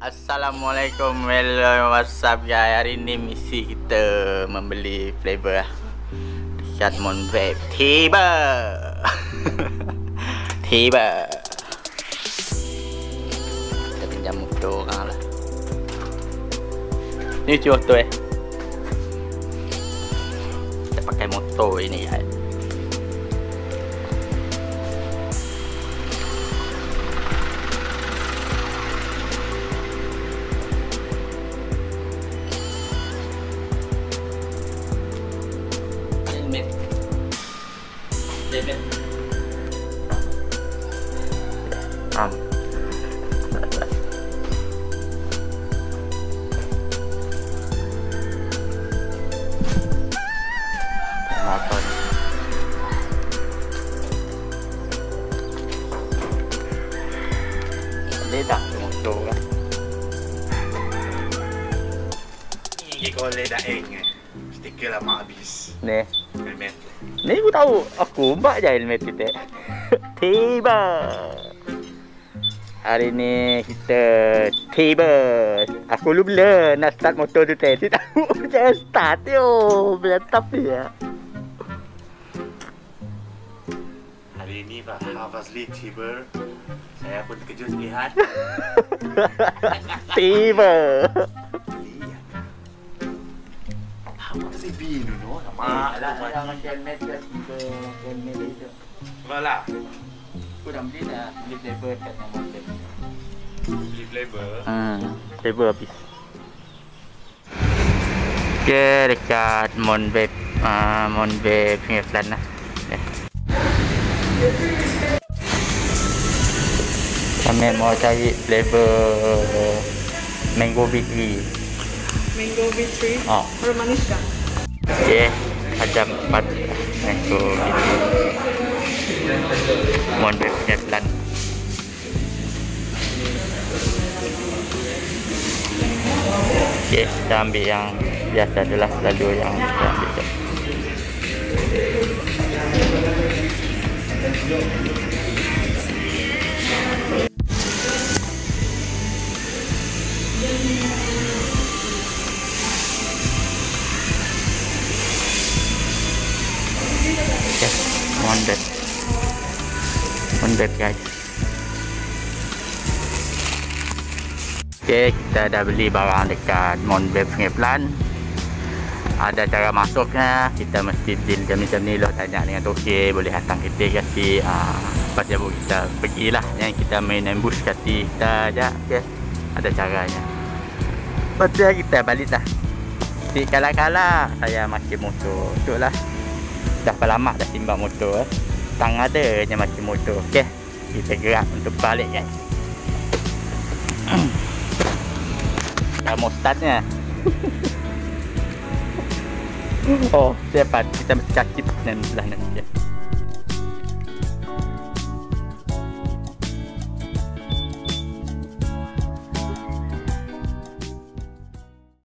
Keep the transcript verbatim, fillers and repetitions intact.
Assalamualaikum, hello, what's up guys. Hari ni misi kita membeli flavor dekat Monvape Tiba Tiba. Kita pinjam motor orang lah. Ni cuci motor eh. Kita pakai motor ini guys. Um. Motor. Ledak motor kan. Ini kalau ledak eng eh. Stiker lama habis. Ni. Helmet. Ni aku tahu. Aku mbak je helmet kita. Tiba. Hari ni kita tiba. Aku lupa nak start motor tu tadi. Tahu jangan start yo. Berantap dia. Hari ini Pak Hafazli tiba. Saya pun terkejut lihat. Tiba. Lihat. Apa sih binu no? Nama lah jangan helmet ke tiba helmet itu. Malah. Aku dah beli dah. Beli flavor kat yang motor. Beli flavor. Hmm, flavor habis. Okay, dekat Monvape, uh, Monvape punya plan lah. Okay. Kami mau cari flavor Mango B three. Mango B three. Oh. Baru manis kan? Okay, ada empat Mango B three. Monvape punya plan. Okay, kita ambil yang biasa adalah selalu yang kita ambil je. Okay, Monvape. Monvape guys. Okay, kita dah beli barang dekat Monvape punya plan. Ada cara masuknya. Kita mesti deal macam ni lah. Tanya dengan Tokey boleh hantar kita kasi. uh, Lepas dia kita pergilah. Yang kita main ambush kasi kita je. Okay, ada caranya. Lepas tu kita balik dah. Si kala-kala saya maki motor. Betul lah. Dah lama dah timbang motor eh. Tang ada je maki motor. Okay, kita gerak untuk balik guys. Dah mau startnya. Oh, siapa? Kita mesti kaki dan sebelah nanti.